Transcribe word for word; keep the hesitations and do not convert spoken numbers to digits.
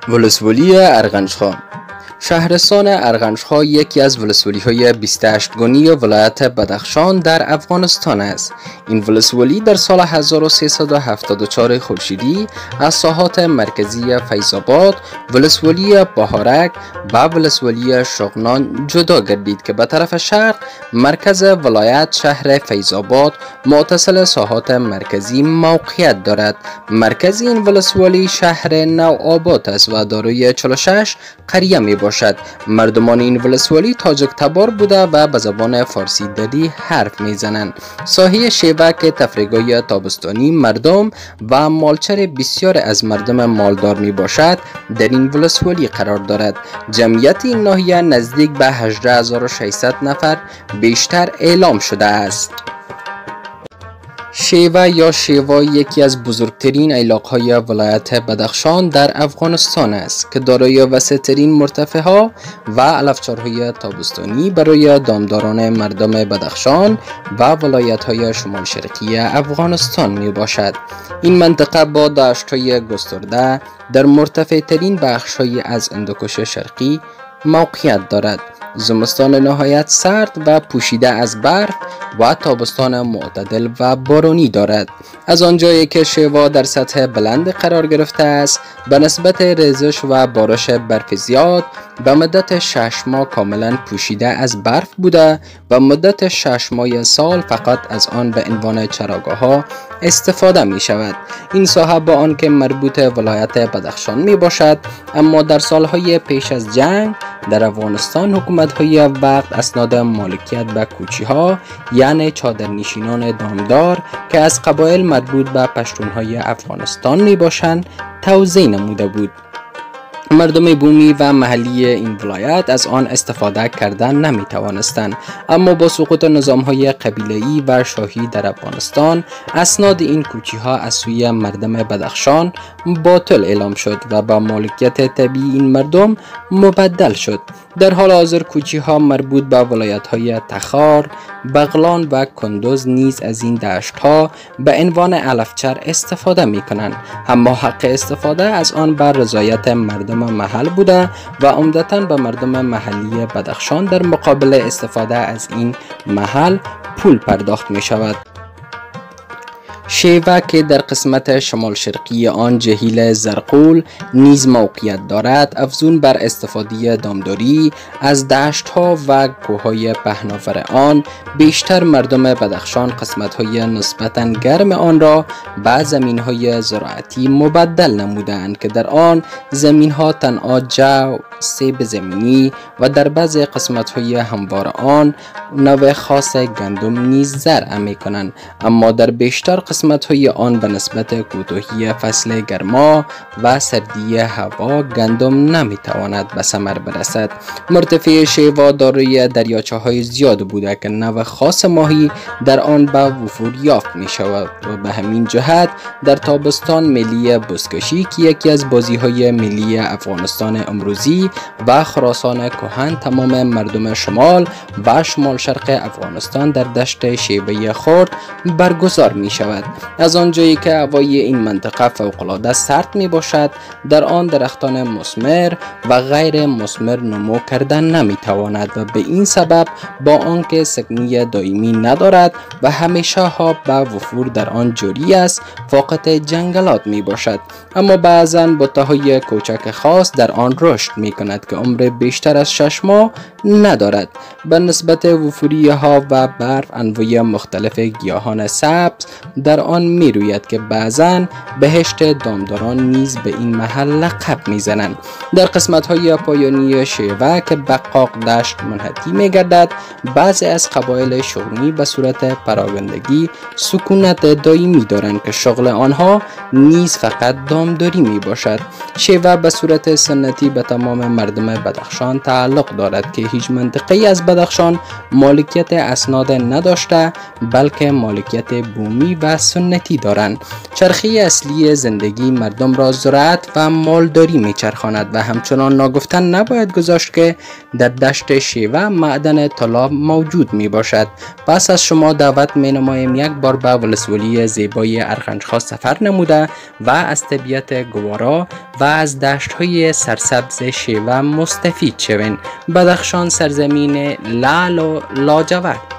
ولسوالی ارغنجخان. شهرستان ارغنجخان یکی از ولسوالی های بیست و هشت گانی ولایت بدخشان در افغانستان است. این ولسوالی در سال هزار و سیصد و هفتاد و چهار خورشیدی از ساحات مرکزی فیض‌آباد، ولسوالی بهارک و ولسوالی شغنان جدا گردید که به طرف شرق مرکز ولایت شهر فیض‌آباد متصل ساحات مرکزی موقعیت دارد. مرکز این ولسوالی شهر نوآباد است و دارای چهل و شش قریه می باشد. مردمان این ولسوالی تاجک تبار بوده و به زبان فارسی دری حرف می زنند. ساحه شیوه که تفریحگاه تابستانی مردم و مالچر بسیار از مردم مالدار می باشد در این ولسوالی قرار دارد. جمعیت این ناحیه نزدیک به هجده هزار و ششصد نفر بیشتر اعلام شده است. شیوه یا شیوا یکی از بزرگترین ایلاق‌های ولایت بدخشان در افغانستان است که دارای وسیع‌ترین مرتفع‌ها و علفچارهای تابستانی برای دامداران مردم بدخشان و ولایت‌های شمال شرقی افغانستان می باشد. این منطقه با دشت‌های گسترده در مرتفع‌ترین بخش‌های از هندوکش شرقی موقعیت دارد. زمستان نهایت سرد و پوشیده از برف و تابستان معتدل و بارانی دارد. از آنجایی که شیوا در سطح بلند قرار گرفته است، به نسبت ریزش و بارش برف زیاد به مدت شش ماه کاملا پوشیده از برف بوده و مدت شش ماه سال فقط از آن به عنوان چراگاه ها استفاده می شود. این ساحه با آنکه مربوط ولایت بدخشان می باشد، اما در سالهای پیش از جنگ در افغانستان حکومت‌های وقت اسناد مالکیت به کوچی ها یعنی چادرنشینان دامدار که از قبایل مربوط به پشتون‌های افغانستان می باشند توزیع نموده بود. مردم بومی و محلی این ولایت از آن استفاده کردن نمی توانستند، اما با سقوط نظام‌های قبیله‌ای و شاهی در افغانستان اسناد این کوچی ها از سوی مردم بدخشان باطل اعلام شد و با مالکیت طبیعی این مردم مبدل شد. در حال حاضر کوچی ها مربوط به ولایت های تخار، بغلان و کندوز نیز از این دشت ها به عنوان علفچر استفاده می کنند، اما حق استفاده از آن بر رضایت مردم محل بوده و عمدتاً به مردم محلی بدخشان در مقابل استفاده از این محل پول پرداخت می شود. شیوه که در قسمت شمال شرقی آن جهیل زرقول نیز موقعیت دارد، افزون بر استفاده دامداری از دشت ها و کوههای پهناور آن، بیشتر مردم بدخشان قسمت های نسبتاً گرم آن را به زمین های زراعتی مبدل نمودند که در آن زمین ها تنها جو، سیب زمینی و در بعض قسمت های هموار آن نوع خاص گندم نیز زرع می کنند، اما در بیشتر قسمت های آن به نسبت کوتاهی فصل گرما و سردی هوا گندم نمی تواند به ثمر برسد. مرتفع شیوا دارای دریاچه های زیاد بوده که نوع خاص ماهی در آن به وفور یافت می شود و به همین جهت در تابستان ملی بزکشی که یکی از بازی های ملی افغانستان امروزی و خراسان کهن تمام مردم شمال و شمال شرق افغانستان در دشت شیوه خرد برگزار می شود. از آنجایی که هوای این منطقه فوق‌العاده سرد می باشد، در آن درختان مثمر و غیر مثمر نمو کردن نمی تواند و به این سبب با آنکه سکنی دائمی ندارد و همیشه ها به وفور در آن جاری است، فاقد جنگلات می باشد، اما بعضاً بوته‌های کوچک خاص در آن رشد می کند که عمر بیشتر از شش ماه ندارد. به نسبت وفوری ها و برف انواع مختلف گیاهان سبز در آن می روید که بعضاً بهشت دامداران نیز به این محل لقب می زنند. در قسمت های پایانی شیوه که بقاق دشت منحتی می گردد، بعضی از قبایل شغنی به صورت پراگندگی سکونت دائمی دارند که شغل آنها نیز فقط دامداری می باشد. شیوه به صورت سنتی به تمام مردم بدخشان تعلق دارد که هیچ منطقه‌ای از بدخشان مالکیت اسناد نداشته، بلکه مالکیت بومی و سنتی دارند. چرخه اصلی زندگی مردم را زراعت و مالداری میچرخاند و همچنان ناگفتن نباید گذاشت که در دشت شیوه معدن طلا موجود می باشد. پس از شما دعوت می نمایم یک بار به ولسوالی زیبای ارغنجخا سفر نموده و از طبیعت گوارا و از دشت های سرسبز شیوه مستفید شوین. بدخشان سرزمین لعل و لاجورد.